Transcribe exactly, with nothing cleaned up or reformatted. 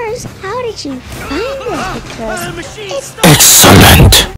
course, how did you find it? Because it's Excellent!